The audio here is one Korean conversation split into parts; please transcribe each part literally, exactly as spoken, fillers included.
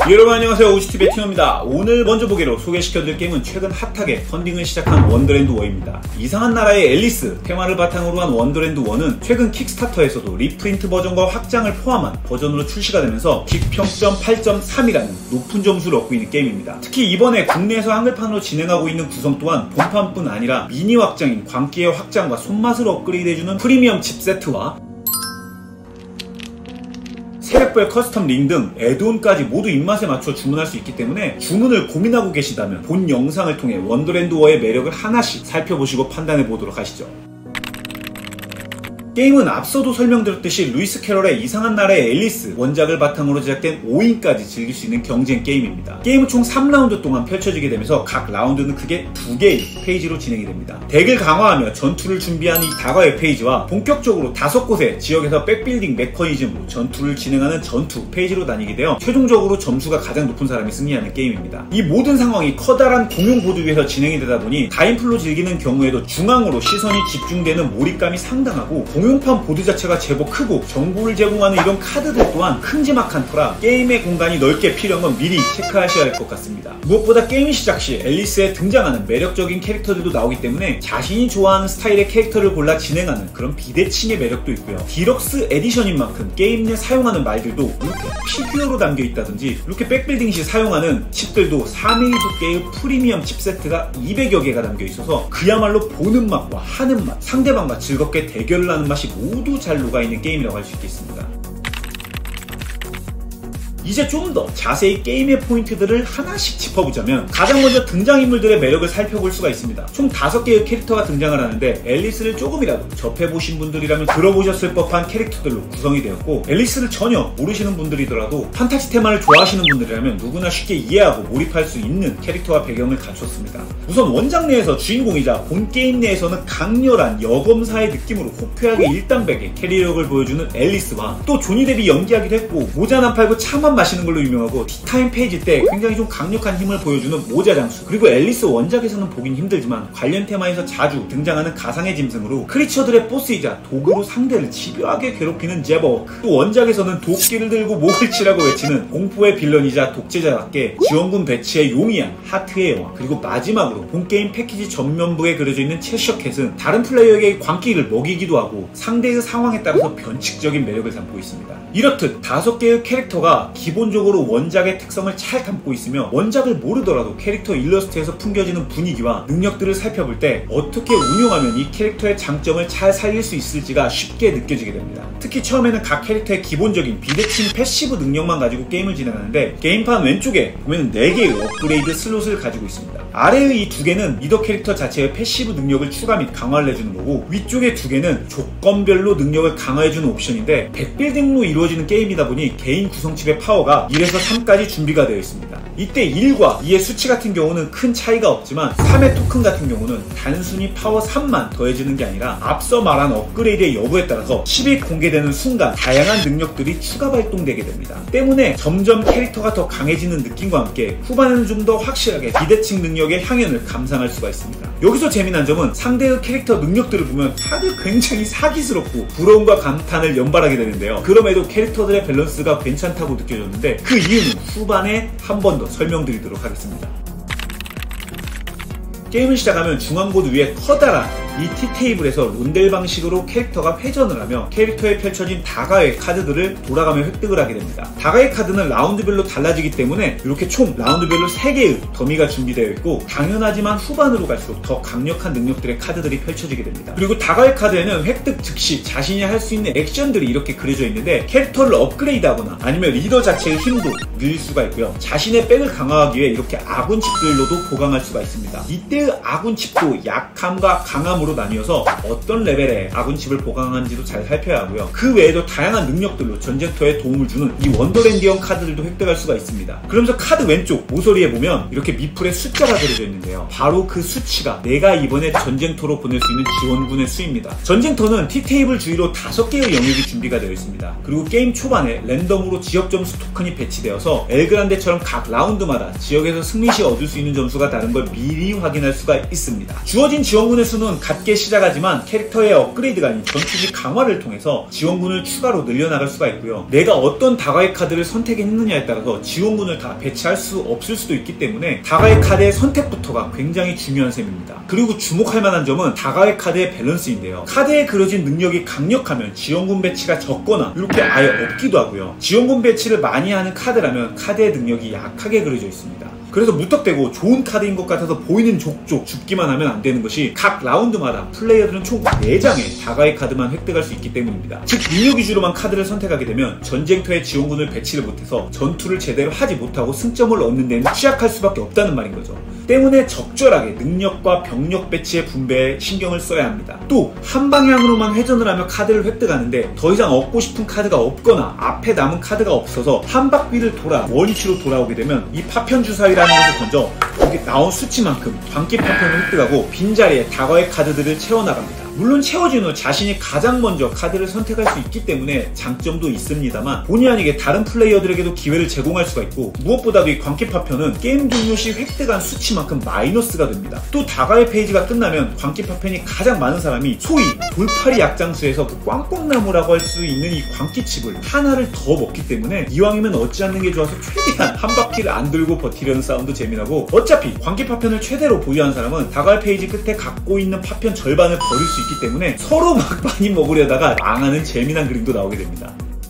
여러분 안녕하세요, 오지티비의 티노입니다. 오늘 먼저 보기로 소개시켜드릴 게임은 최근 핫하게 펀딩을 시작한 원더랜드 워입니다. 이상한 나라의 앨리스 테마를 바탕으로 한 원더랜드 원은 최근 킥스타터에서도 리프린트 버전과 확장을 포함한 버전으로 출시가 되면서 빅평점 팔 점 삼이라는 높은 점수를 얻고 있는 게임입니다. 특히 이번에 국내에서 한글판으로 진행하고 있는 구성 또한 본판뿐 아니라 미니 확장인 광기의 확장과 손맛을 업그레이드해주는 프리미엄 칩세트와 세력별 커스텀 링 등 애드온까지 모두 입맛에 맞춰 주문할 수 있기 때문에 주문을 고민하고 계시다면 본 영상을 통해 원더랜드 워의 매력을 하나씩 살펴보시고 판단해 보도록 하시죠. 게임은 앞서도 설명드렸듯이 루이스 캐럴의 이상한 나라의 앨리스 원작을 바탕으로 제작된 오 인까지 즐길 수 있는 경쟁 게임입니다. 게임은 총 삼 라운드 동안 펼쳐지게 되면서 각 라운드는 크게 두 개의 페이지로 진행이 됩니다. 덱을 강화하며 전투를 준비한 이 다가의 페이지와 본격적으로 다섯 곳의 지역에서 백빌딩 메커니즘으로 전투를 진행하는 전투 페이지로 나뉘게 되어 최종적으로 점수가 가장 높은 사람이 승리하는 게임입니다. 이 모든 상황이 커다란 공용 보드 위에서 진행이 되다 보니 다인플로 즐기는 경우에도 중앙으로 시선이 집중되는 몰입감이 상당하고 공용판 보드 자체가 제법 크고 정보를 제공하는 이런 카드들 또한 큼지막한 터라 게임의 공간이 넓게 필요한 건 미리 체크하셔야 할 것 같습니다. 무엇보다 게임 시작 시 앨리스에 등장하는 매력적인 캐릭터들도 나오기 때문에 자신이 좋아하는 스타일의 캐릭터를 골라 진행하는 그런 비대칭의 매력도 있고요. 디럭스 에디션인 만큼 게임 내 사용하는 말들도 이렇게 피규어로 담겨있다든지 이렇게 백빌딩 시 사용하는 칩들도 사 밀리미터 두께의 프리미엄 칩세트가 이백여 개가 담겨있어서 그야말로 보는 맛과 하는 맛, 상대방과 즐겁게 대결을 하는 맛이 모두 잘 녹아있는 게임이라고 할 수 있겠습니다. 이제 좀 더 자세히 게임의 포인트들을 하나씩 짚어보자면 가장 먼저 등장인물들의 매력을 살펴볼 수가 있습니다. 총 다섯 개의 캐릭터가 등장을 하는데 앨리스를 조금이라도 접해보신 분들이라면 들어보셨을 법한 캐릭터들로 구성이 되었고 앨리스를 전혀 모르시는 분들이더라도 판타지 테마를 좋아하시는 분들이라면 누구나 쉽게 이해하고 몰입할 수 있는 캐릭터와 배경을 갖췄습니다. 우선 원작 내에서 주인공이자 본 게임 내에서는 강렬한 여검사의 느낌으로 호쾌하게 일당백의 캐리력을 보여주는 앨리스와 또 조니 뎁이 연기하기도 했고 모자 안 팔고 차만 마시는 걸로 유명하고 티타임 페이지 때 굉장히 좀 강력한 힘을 보여주는 모자 장수, 그리고 앨리스 원작에서는 보긴 힘들지만 관련 테마에서 자주 등장하는 가상의 짐승으로 크리처들의 보스이자 도구로 상대를 집요하게 괴롭히는 제버워크, 또 원작에서는 도끼를 들고 목을 치라고 외치는 공포의 빌런이자 독재자답게 지원군 배치의 용이한 하트의 여왕, 그리고 마지막으로 본게임 패키지 전면부에 그려져 있는 채셔캣은 다른 플레이어에게 광기를 먹이기도 하고 상대의 상황에 따라서 변칙적인 매력을 담고 있습니다. 이렇듯 다섯 개의 캐릭터가 기본적으로 원작의 특성을 잘 담고 있으며 원작을 모르더라도 캐릭터 일러스트에서 풍겨지는 분위기와 능력들을 살펴볼 때 어떻게 운용하면 이 캐릭터의 장점을 잘 살릴 수 있을지가 쉽게 느껴지게 됩니다. 특히 처음에는 각 캐릭터의 기본적인 비대칭 패시브 능력만 가지고 게임을 진행하는데 게임판 왼쪽에 보면 네 개의 업그레이드 슬롯을 가지고 있습니다. 아래의 이 두 개는 리더 캐릭터 자체의 패시브 능력을 추가 및 강화를 해주는 거고 위쪽의 두 개는 조건별로 능력을 강화해주는 옵션인데 백빌딩으로 이루어지는 게임이다 보니 개인 구성칩의 파워가 일에서 삼까지 준비가 되어 있습니다. 이때 일과 이의 수치 같은 경우는 큰 차이가 없지만 삼의 토큰 같은 경우는 단순히 파워 삼만 더해지는 게 아니라 앞서 말한 업그레이드의 여부에 따라서 칩이 공개되는 순간 다양한 능력들이 추가 발동되게 됩니다. 때문에 점점 캐릭터가 더 강해지는 느낌과 함께 후반에는 좀 더 확실하게 비대칭 능력의 향연을 감상할 수가 있습니다. 여기서 재미난 점은 상대의 캐릭터 능력들을 보면 다들 굉장히 사기스럽고 부러움과 감탄을 연발하게 되는데요. 그럼에도 캐릭터들의 밸런스가 괜찮다고 느껴졌는데 그 이유는 후반에 한 번 더 설명드리도록 하겠습니다. 게임을 시작하면 중앙보드 위에 커다란 이 T테이블에서 론델 방식으로 캐릭터가 회전을 하며 캐릭터에 펼쳐진 다가의 카드들을 돌아가며 획득을 하게 됩니다. 다가의 카드는 라운드별로 달라지기 때문에 이렇게 총 라운드별로 세 개의 더미가 준비되어 있고 당연하지만 후반으로 갈수록 더 강력한 능력들의 카드들이 펼쳐지게 됩니다. 그리고 다가의 카드에는 획득 즉시 자신이 할 수 있는 액션들이 이렇게 그려져 있는데 캐릭터를 업그레이드하거나 아니면 리더 자체의 힘도 늘릴 수가 있고요. 자신의 백을 강화하기 위해 이렇게 아군 칩들로도 보강할 수가 있습니다. 이때의 아군 칩도 약함과 강함으로 나뉘어서 어떤 레벨의 아군칩을 보강하는지도 잘 살펴야 하고요. 그 외에도 다양한 능력들로 전쟁터에 도움을 주는 이 원더랜디언 카드들도 획득할 수가 있습니다. 그러면서 카드 왼쪽 모서리에 보면 이렇게 미풀에 숫자가 그려져 있는데요. 바로 그 수치가 내가 이번에 전쟁터로 보낼 수 있는 지원군의 수입니다. 전쟁터는 T테이블 주위로 다섯 개의 영역이 준비가 되어 있습니다. 그리고 게임 초반에 랜덤으로 지역 점수 토큰이 배치되어서 엘그란데처럼 각 라운드마다 지역에서 승리 시 얻을 수 있는 점수가 다른 걸 미리 확인할 수가 있습니다. 주어진 지원군의 수는 같은 낮게 시작하지만 캐릭터의 업그레이드가 아닌 전투기 강화를 통해서 지원군을 추가로 늘려나갈 수가 있고요. 내가 어떤 다가의 카드를 선택했느냐에 따라서 지원군을 다 배치할 수 없을 수도 있기 때문에 다가의 카드의 선택부터가 굉장히 중요한 셈입니다. 그리고 주목할 만한 점은 다가의 카드의 밸런스인데요. 카드에 그려진 능력이 강력하면 지원군 배치가 적거나 이렇게 아예 없기도 하고요. 지원군 배치를 많이 하는 카드라면 카드의 능력이 약하게 그려져 있습니다. 그래서 무턱대고 좋은 카드인 것 같아서 보이는 족족 죽기만 하면 안 되는 것이 각 라운드마다 플레이어들은 총 네 장의 다가의 카드만 획득할 수 있기 때문입니다. 즉 능력 위주로만 카드를 선택하게 되면 전쟁터에 지원군을 배치를 못해서 전투를 제대로 하지 못하고 승점을 얻는 데는 취약할 수밖에 없다는 말인 거죠. 때문에 적절하게 능력과 병력 배치의 분배에 신경을 써야 합니다. 또 한 방향으로만 회전을 하며 카드를 획득하는데 더 이상 얻고 싶은 카드가 없거나 앞에 남은 카드가 없어서 한 바퀴를 돌아 원위치로 돌아오게 되면 이 파편 주사위라는 것을 던져 여기 나온 수치만큼 광기 파편을 획득하고 빈자리에 다가의 카드들을 채워나갑니다. 물론 채워진 후 자신이 가장 먼저 카드를 선택할 수 있기 때문에 장점도 있습니다만 본의 아니게 다른 플레이어들에게도 기회를 제공할 수가 있고 무엇보다도 이 광기 파편은 게임 종료 시 획득한 수치만큼 마이너스가 됩니다. 또 다가의 페이지가 끝나면 광기 파편이 가장 많은 사람이 소위 돌팔이 약장수에서 그 꽝꽝나무라고 할 수 있는 이 광기칩을 하나를 더 먹기 때문에 이왕이면 얻지 않는 게 좋아서 최대한 한 바퀴를 안 들고 버티려는 싸움도 재미나고 어차피 광기 파편을 최대로 보유한 사람은 다가의 페이지 끝에 갖고 있는 파편 절반을 버릴 수 있기 때문에 서로 막 많이 먹으려다가 망하는 재미난 그림도 나오게 됩니다.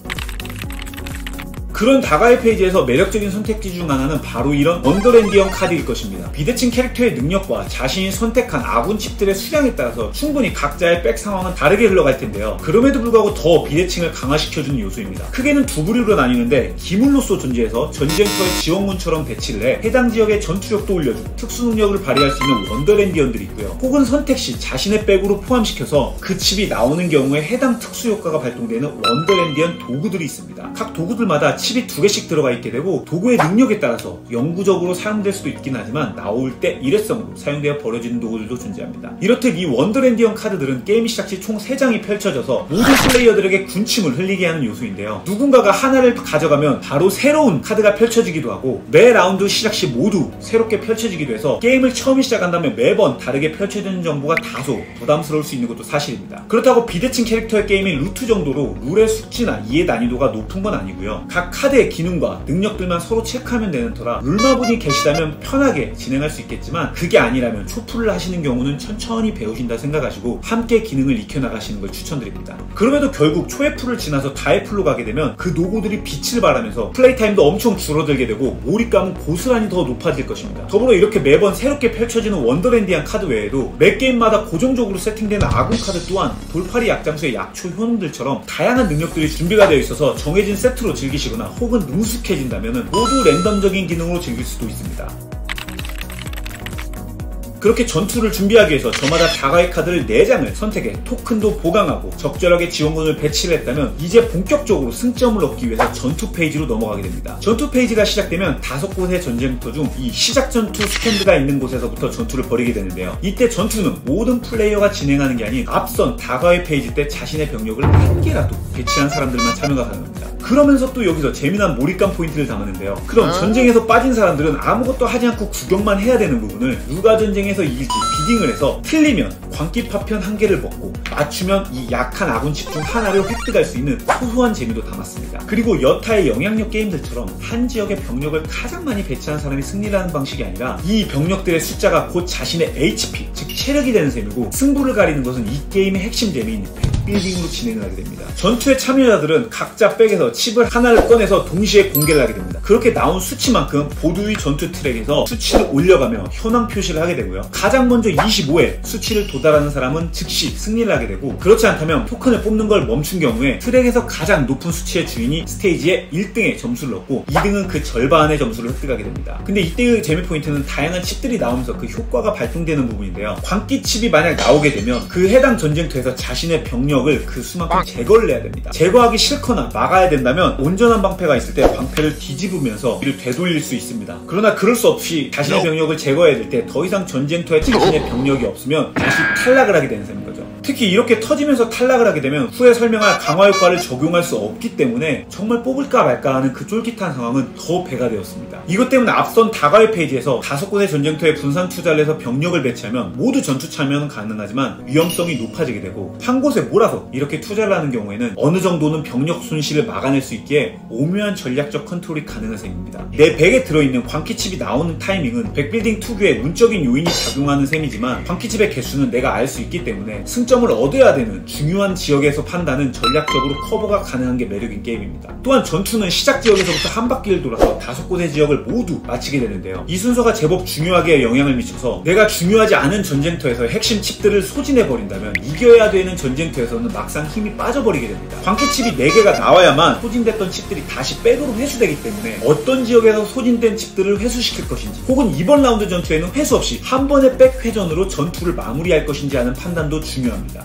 그런 다가의 페이지에서 매력적인 선택지 중 하나는 바로 이런 언더랜디언 카드일 것입니다. 비대칭 캐릭터의 능력과 자신이 선택한 아군 칩들의 수량에 따라서 충분히 각자의 백 상황은 다르게 흘러갈 텐데요. 그럼에도 불구하고 더 비대칭을 강화시켜주는 요소입니다. 크게는 두 부류로 나뉘는데 기물로서 존재해서 전쟁터의 지원군처럼 배치를 해 해당 지역의 전투력도 올려주고 특수 능력을 발휘할 수 있는 원더랜디언들이 있고요. 혹은 선택 시 자신의 백으로 포함시켜서 그 칩이 나오는 경우에 해당 특수 효과가 발동되는 원더랜디언 도구들이 있습니다. 각 도구들마다 칩이 두 개씩 들어가 있게 되고 도구의 능력에 따라서 영구적으로 사용될 수도 있긴 하지만 나올 때 일회성으로 사용되어 버려지는 도구들도 존재합니다. 이렇듯 이 원더랜디언 카드들은 게임 시작 시 총 세 장이 펼쳐져서 모든 플레이어들에게 군침을 흘리게 하는 요소인데요. 누군가가 하나를 가져가면 바로 새로운 카드가 펼쳐지기도 하고 매 라운드 시작 시 모두 새롭게 펼쳐지기도 해서 게임을 처음 시작한다면 매번 다르게 펼쳐지는 정보가 다소 부담스러울 수 있는 것도 사실입니다. 그렇다고 비대칭 캐릭터의 게임인 루트 정도로 룰의 숙지나 이해 난이도가 높은 건 아니고요. 각 카드의 기능과 능력들만 서로 체크하면 되는 터라 룰마분이 계시다면 편하게 진행할 수 있겠지만 그게 아니라면 초풀을 하시는 경우는 천천히 배우신다 생각하시고 함께 기능을 익혀나가시는 걸 추천드립니다. 그럼에도 결국 초의 풀을 지나서 다의 풀로 가게 되면 그 노고들이 빛을 발하면서 플레이 타임도 엄청 줄어들게 되고 몰입감은 고스란히 더 높아질 것입니다. 더불어 이렇게 매번 새롭게 펼쳐지는 원더랜디한 카드 외에도 매 게임마다 고정적으로 세팅되는 아군 카드 또한 돌팔이 약장수의 약초 효능들처럼 다양한 능력들이 준비가 되어 있어서 정해진 세트로 즐기시거나 혹은 능숙해진다면 모두 랜덤적인 기능으로 즐길 수도 있습니다. 그렇게 전투를 준비하기 위해서 저마다 다가의 카드를 네 장을 선택해 토큰도 보강하고 적절하게 지원군을 배치를 했다면 이제 본격적으로 승점을 얻기 위해서 전투 페이지로 넘어가게 됩니다. 전투 페이지가 시작되면 다섯 곳의 전쟁터 중 이 시작 전투 스탠드가 있는 곳에서부터 전투를 벌이게 되는데요. 이때 전투는 모든 플레이어가 진행하는 게 아닌 앞선 다가의 페이지 때 자신의 병력을 한 개라도 배치한 사람들만 참여가 가능합니다. 그러면서 또 여기서 재미난 몰입감 포인트를 담았는데요. 그럼 전쟁에서 빠진 사람들은 아무것도 하지 않고 구경만 해야 되는 부분을 누가 전쟁에서 이길지 비딩을 해서 틀리면 광기 파편 한 개를 먹고 맞추면 이 약한 아군칩 중 하나를 획득할 수 있는 소소한 재미도 담았습니다. 그리고 여타의 영향력 게임들처럼 한 지역의 병력을 가장 많이 배치한 사람이 승리를 하는 방식이 아니라 이 병력들의 숫자가 곧 자신의 에이치피, 즉 체력이 되는 셈이고 승부를 가리는 것은 이 게임의 핵심 재미인 빌딩으로 진행을 하게 됩니다. 전투의 참여자들은 각자 백에서 칩을 하나를 꺼내서 동시에 공개를 하게 됩니다. 그렇게 나온 수치만큼 보드 위 전투 트랙에서 수치를 올려가며 현황 표시를 하게 되고요. 가장 먼저 이십오 회 수치를 도달하는 사람은 즉시 승리를 하게 되고 그렇지 않다면 토큰을 뽑는 걸 멈춘 경우에 트랙에서 가장 높은 수치의 주인이 스테이지에 일 등의 점수를 얻고 이 등은 그 절반의 점수를 획득하게 됩니다. 근데 이때의 재미 포인트는 다양한 칩들이 나오면서 그 효과가 발동되는 부분인데요. 광기 칩이 만약 나오게 되면 그 해당 전쟁터에서 자신의 병력 그 수만큼 제거를 해야 됩니다. 제거하기 싫거나 막아야 된다면 온전한 방패가 있을 때 방패를 뒤집으면서 이를 되돌릴 수 있습니다. 그러나 그럴 수 없이 자신의 병력을 제거해야 될 때 더 이상 전쟁터에 자신의 병력이 없으면 다시 탈락을 하게 되는 셈인 거죠. 특히 이렇게 터지면서 탈락을 하게 되면 후에 설명할 강화 효과를 적용할 수 없기 때문에 정말 뽑을까 말까 하는 그 쫄깃한 상황은 더 배가 되었습니다. 이것 때문에 앞선 다가의 페이지에서 다섯 곳의 전쟁터에 분산 투자를 해서 병력을 배치하면 모두 전투 참여는 가능하지만 위험성이 높아지게 되고 한 곳에 몰아서 이렇게 투자를 하는 경우에는 어느 정도는 병력 손실을 막아낼 수 있기에 오묘한 전략적 컨트롤이 가능한 셈입니다. 내 백에 들어있는 광기칩이 나오는 타이밍은 백빌딩 투구에 운적인 요인이 작용하는 셈이지만 광기칩의 개수는 내가 알 수 있기 때문에 승점을 얻어야 되는 중요한 지역에서 판단은 전략적으로 커버가 가능한 게 매력인 게임입니다. 또한 전투는 시작 지역에서부터 한 바퀴를 돌아서 다섯 곳의 지역을 모두 마치게 되는데요. 이 순서가 제법 중요하게 영향을 미쳐서 내가 중요하지 않은 전쟁터에서 핵심 칩들을 소진해버린다면 이겨야 되는 전쟁터에서는 막상 힘이 빠져버리게 됩니다. 광기칩이 네 개가 나와야만 소진됐던 칩들이 다시 백으로 회수되기 때문에 어떤 지역에서 소진된 칩들을 회수시킬 것인지 혹은 이번 라운드 전투에는 회수 없이 한 번의 백 회전으로 전투를 마무리할 것인지 하는 판단도 중요합니다.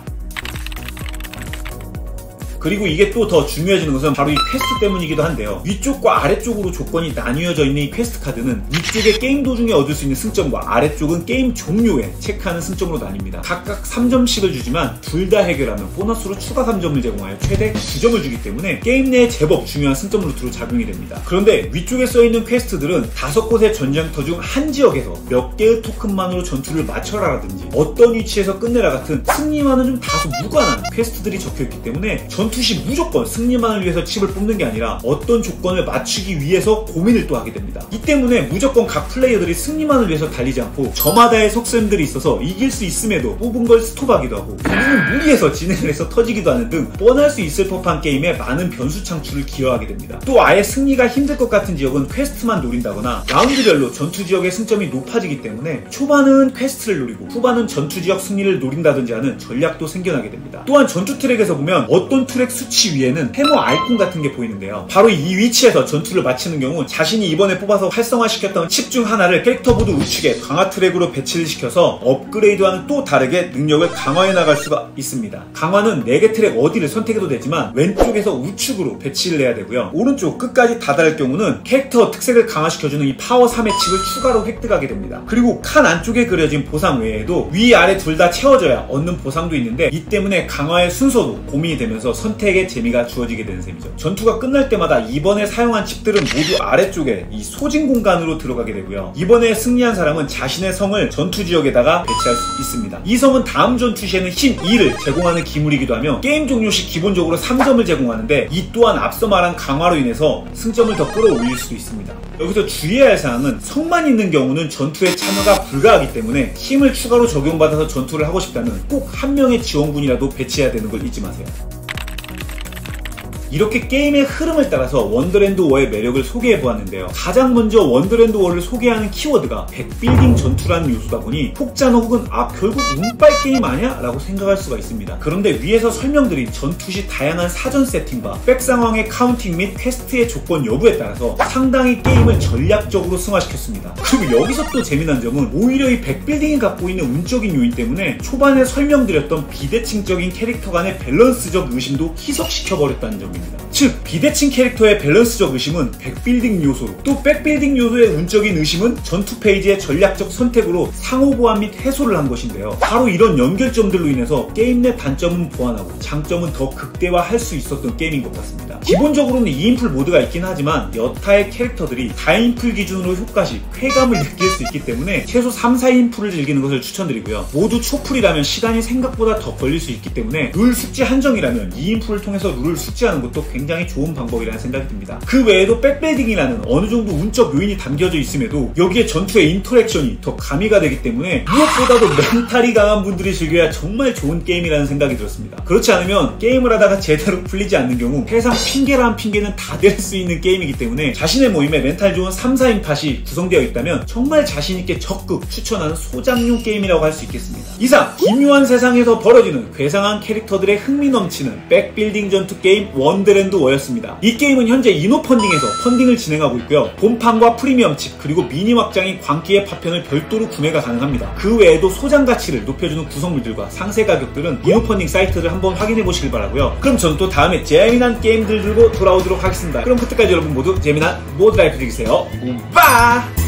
그리고 이게 또 더 중요해지는 것은 바로 이 퀘스트 때문이기도 한데요. 위쪽과 아래쪽으로 조건이 나뉘어져 있는 이 퀘스트 카드는 위쪽에 게임 도중에 얻을 수 있는 승점과 아래쪽은 게임 종료에 체크하는 승점으로 나뉩니다. 각각 삼 점씩을 주지만 둘 다 해결하면 보너스로 추가 삼 점을 제공하여 최대 구 점을 주기 때문에 게임 내에 제법 중요한 승점 루트로 작용이 됩니다. 그런데 위쪽에 써있는 퀘스트들은 다섯 곳의 전쟁터 중 한 지역에서 몇 개의 토큰만으로 전투를 마쳐라라든지 어떤 위치에서 끝내라 같은 승리와는 좀 다소 무관한 퀘스트들이 적혀있기 때문에 전 투시 무조건 승리만을 위해서 칩을 뽑는 게 아니라 어떤 조건을 맞추기 위해서 고민을 또 하게 됩니다. 이 때문에 무조건 각 플레이어들이 승리만을 위해서 달리지 않고 저마다의 속셈들이 있어서 이길 수 있음에도 뽑은 걸 스톱하기도 하고 우리는 무리해서 진행을 해서 터지기도 하는 등 뻔할 수 있을 법한 게임에 많은 변수 창출을 기여하게 됩니다. 또 아예 승리가 힘들 것 같은 지역은 퀘스트만 노린다거나 라운드별로 전투 지역의 승점이 높아지기 때문에 초반은 퀘스트를 노리고 후반은 전투 지역 승리를 노린다든지 하는 전략도 생겨나게 됩니다. 또한 전투 트랙에서 보면 어떤 트랙 수치 위에는 해머 아이콘 같은 게 보이는데요. 바로 이 위치에서 전투를 마치는 경우 자신이 이번에 뽑아서 활성화시켰던 칩 중 하나를 캐릭터 보드 우측에 강화 트랙으로 배치를 시켜서 업그레이드와는 또 다르게 능력을 강화해 나갈 수가 있습니다. 강화는 네 개 트랙 어디를 선택해도 되지만 왼쪽에서 우측으로 배치를 해야 되고요. 오른쪽 끝까지 다 닿을 경우는 캐릭터 특색을 강화시켜주는 이 파워 삼의 칩을 추가로 획득하게 됩니다. 그리고 칸 안쪽에 그려진 보상 외에도 위 아래 둘 다 채워져야 얻는 보상도 있는데 이 때문에 강화의 순서도 고민이 되면서 선택의 재미가 주어지게 되는 셈이죠. 전투가 끝날 때마다 이번에 사용한 칩들은 모두 아래쪽에 이 소진 공간으로 들어가게 되고요. 이번에 승리한 사람은 자신의 성을 전투 지역에다가 배치할 수 있습니다. 이 성은 다음 전투 시에는 힘 이를 제공하는 기물이기도 하며 게임 종료 시 기본적으로 삼 점을 제공하는데 이 또한 앞서 말한 강화로 인해서 승점을 더 끌어올릴 수도 있습니다. 여기서 주의해야 할 사항은 성만 있는 경우는 전투에 참여가 불가하기 때문에 힘을 추가로 적용받아서 전투를 하고 싶다면 꼭 한 명의 지원군이라도 배치해야 되는 걸 잊지 마세요. 이렇게 게임의 흐름을 따라서 원더랜드 워의 매력을 소개해보았는데요. 가장 먼저 원더랜드 워를 소개하는 키워드가 백빌딩 전투라는 요소다 보니 혹자는 혹은 아 결국 운빨 게임 아냐? 라고 생각할 수가 있습니다. 그런데 위에서 설명드린 전투 시 다양한 사전 세팅과 백 상황의 카운팅 및 퀘스트의 조건 여부에 따라서 상당히 게임을 전략적으로 승화시켰습니다. 그리고 여기서 또 재미난 점은 오히려 이 백빌딩이 갖고 있는 운적인 요인 때문에 초반에 설명드렸던 비대칭적인 캐릭터 간의 밸런스적 의심도 희석시켜버렸다는 점입니다. 즉 비대칭 캐릭터의 밸런스적 의심은 백빌딩 요소로 또 백빌딩 요소의 운적인 의심은 전투 페이지의 전략적 선택으로 상호 보완 및 해소를 한 것인데요. 바로 이런 연결점들로 인해서 게임 내 단점은 보완하고 장점은 더 극대화할 수 있었던 게임인 것 같습니다. 기본적으로는 이 인풀 모드가 있긴 하지만 여타의 캐릭터들이 사 인풀 기준으로 효과시 쾌감을 느낄 수 있기 때문에 최소 삼, 사 인풀을 즐기는 것을 추천드리고요. 모두 초풀이라면 시간이 생각보다 더 걸릴 수 있기 때문에 룰 숙지 한정이라면 이 인풀을 통해서 룰을 숙지하는 것도 굉장히 좋은 방법이라는 생각이 듭니다. 그 외에도 백빌딩이라는 어느 정도 운적 요인이 담겨져 있음에도 여기에 전투의 인터랙션이 더 가미가 되기 때문에 무엇보다도 멘탈이 강한 분들이 즐겨야 정말 좋은 게임이라는 생각이 들었습니다. 그렇지 않으면 게임을 하다가 제대로 풀리지 않는 경우 세상 핑계란 핑계는 다 될 수 있는 게임이기 때문에 자신의 모임에 멘탈 좋은 삼, 사 인 팟이 구성되어 있다면 정말 자신있게 적극 추천하는 소장용 게임이라고 할 수 있겠습니다. 이상 기묘한 세상에서 벌어지는 괴상한 캐릭터들의 흥미 넘치는 백빌딩 전투 게임 원더랜드 워였습니다. 이 게임은 현재 이노 펀딩에서 펀딩을 진행하고 있고요. 본판과 프리미엄 칩 그리고 미니 확장인 광기의 파편을 별도로 구매가 가능합니다. 그 외에도 소장 가치를 높여주는 구성물들과 상세 가격들은 이노 펀딩 사이트를 한번 확인해 보시길 바라고요. 그럼 전 또 다음에 재미난 게임들 들고 돌아오도록 하겠습니다. 그럼 그때까지 여러분 모두 재미난 모드 라이프 되세요. 우빠!